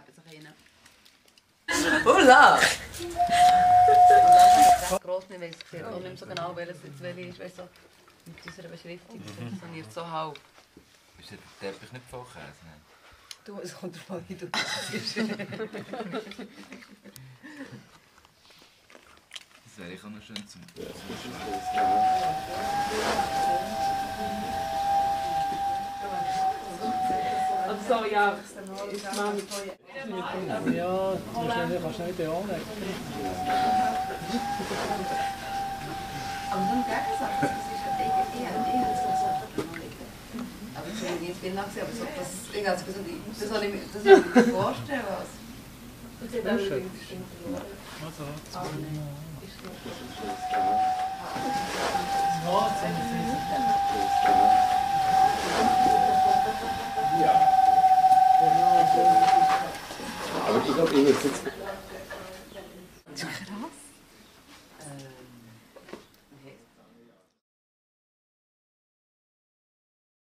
heben sich hin. Hola! Gross nicht, weil ich auch nicht mehr so genau, welche ist, weißt du, mit unserer Beschriftung. Das funktioniert so halb. Ist der Teppich nicht voll Käse? Nein. Du, es kommt davon, wie du das siehst. Das wäre ich auch noch schön zum Also ja, ich mache mit Ja, wahrscheinlich kannst du nicht anlegen. Aber im Gegensatz, das ist aber das habe ich nicht viel nachgesehen, aber so, das soll ich mir vorstellen, was. Ja. Aber ich glaube, ich würde jetzt